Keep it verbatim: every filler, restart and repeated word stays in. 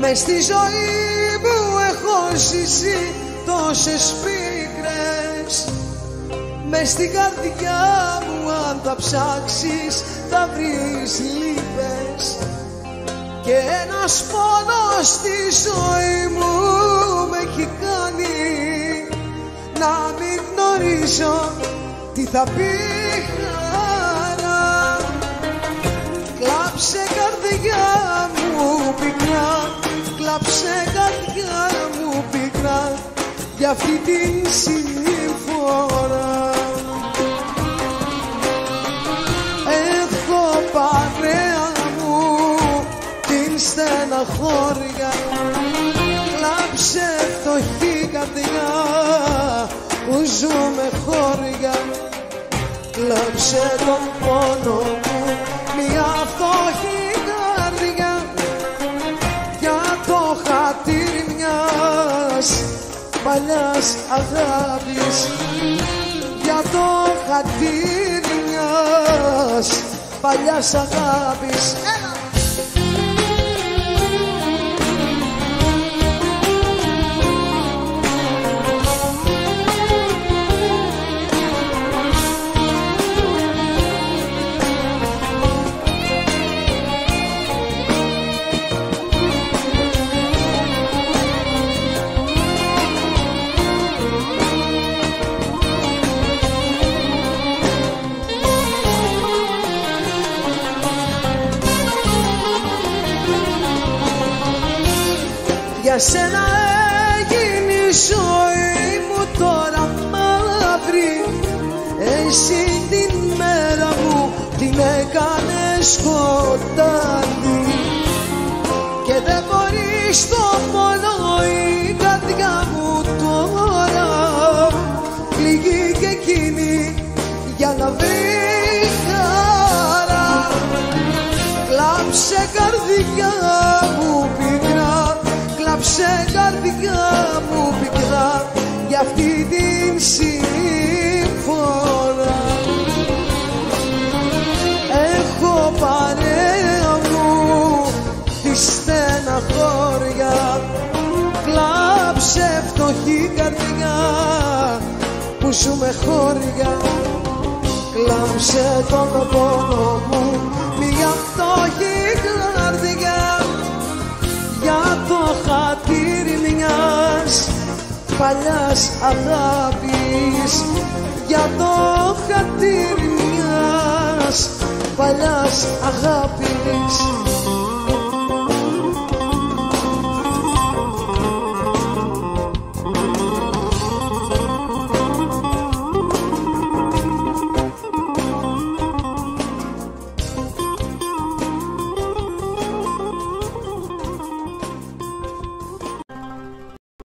Μες στη ζωή μου έχω ζήσει τόσες πίκρες, μες στην καρδιά μου αν τα ψάξεις θα βρεις λύπες. Και ένας πόνος στη ζωή μου με έχει κάνει να μην γνωρίζω τι θα πει χαρά. Κλάψε καρδιά μου πικρά, κλάψε καρδιά μου πικρά για αυτή την συμφορά. Έχω παρέα μου την στεναχώρια, κλάψε φτωχή καρδιά που ζω με χώρια. Κλάψε τον πόνο μου μια φτωχή καρδιά για το χατήρι μιας παλιάς αγάπης, για το χατήρι μιας παλιάς αγάπης. Για σένα έγινε η ζωή μου τώρα μαύρη, εσύ την μέρα μου την έκανες σκοτάδι. Και δεν μπορεί στο πόνο η καρδιά μου τώρα πληγεί και εκείνη για να βρει χαρά. Κλάψε καρδιά μου πικρά, κλάψε καρδιά μου πικρά για αυτή την συμφορά. Έχω παρέα μου τη στεναχώρια, κλάψε φτωχή καρδιά που σου με χώρια. Κλάψε τον πόνο μου μια φτωχή καρδιά για το χατήρι μιας παλιάς αγάπης, για το χατήρι μιας παλιάς αγάπης.